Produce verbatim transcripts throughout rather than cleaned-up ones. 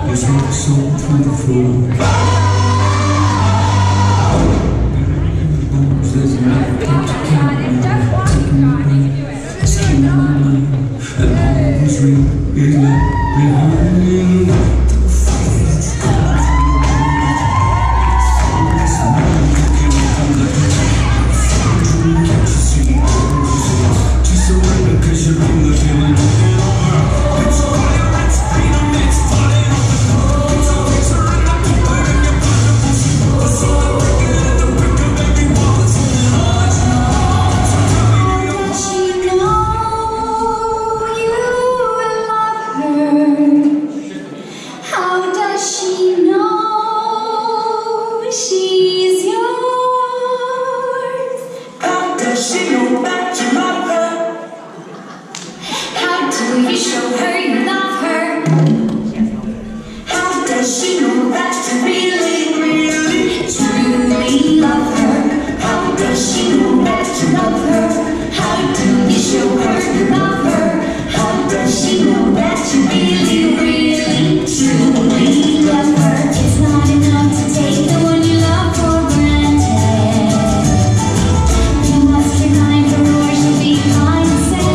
was not so beautiful. There's nothing to count on. Taking me back, skin on my mind, and all was really left behind. The fire that's gone from the world. It's not looking from the dream. Can't you see all just surrender, cause you're in the feeling. It's fire, it's freedom, it's fire. It's a picture and a picture in your body. So I'm breaking at the brick of every wall. It's you show her you love her? How does she know that you really, really, truly love her? How does she know that you love her? How do you show her you love her? How does she know that you really, really, truly love her? It's not enough to take the one you love for granted. You must remind her or she'll be fine to say.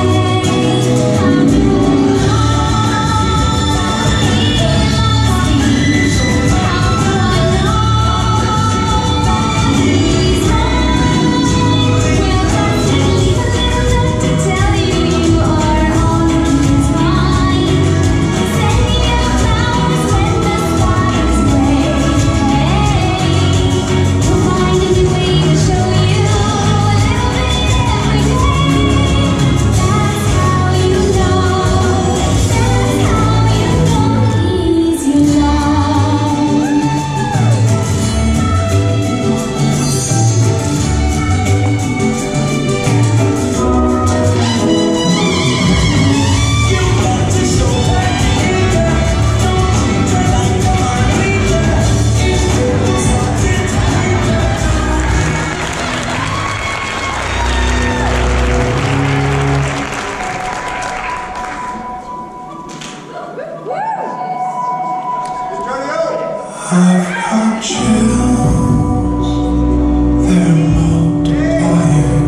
I've got chills, they're multiplying,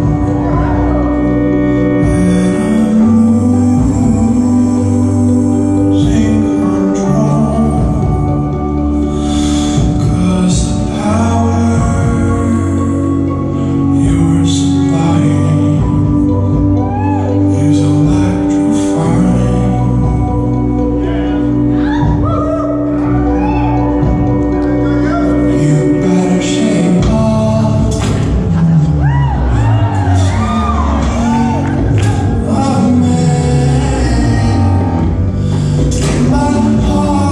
and I'm losing control, 'cause the power you're supplying is electrifying. My heart